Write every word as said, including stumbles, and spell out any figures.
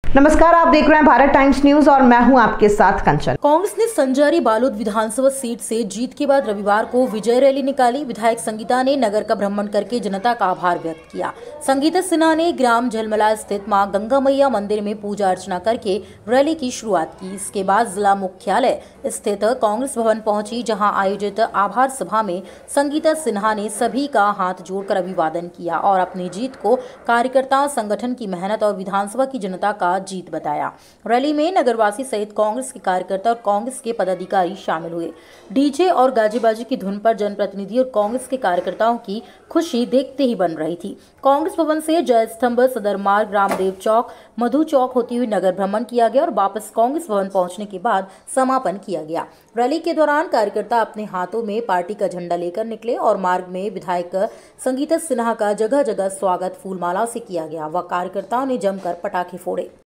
नमस्कार, आप देख रहे हैं भारत टाइम्स न्यूज और मैं हूं आपके साथ कंचन। कांग्रेस ने संजारी बालोद विधानसभा सीट से जीत के बाद रविवार को विजय रैली निकाली। विधायक संगीता ने नगर का भ्रमण करके जनता का आभार व्यक्त किया। संगीता सिन्हा ने ग्राम झलमला स्थित मां गंगा मैया मंदिर में पूजा अर्चना करके रैली की शुरुआत की। इसके बाद जिला मुख्यालय स्थित कांग्रेस भवन पहुंची, जहां आयोजित आभार सभा में संगीता सिन्हा ने सभी का हाथ जोड़कर अभिवादन किया और अपनी जीत को कार्यकर्ताओं, संगठन की मेहनत और विधानसभा की जनता का जीत बताया। रैली में नगरवासी सहित कांग्रेस के कार्यकर्ता और कांग्रेस के पदाधिकारी शामिल हुए। डीजे और गाजीबाजी की धुन पर जनप्रतिनिधि और कांग्रेस के कार्यकर्ताओं की खुशी देखते ही बन रही थी। कांग्रेस भवन से जय स्तंभ, सदर मार्ग, रामदेव चौक, मधु चौक होती हुई नगर भ्रमण किया गया और वापस कांग्रेस भवन पहुंचने के बाद समापन किया गया। रैली के दौरान कार्यकर्ता अपने हाथों में पार्टी का झंडा लेकर निकले और मार्ग में विधायक संगीता सिन्हा का जगह जगह स्वागत फूलमाला से किया गया। वह कार्यकर्ताओं ने जमकर पटाखे फोड़े।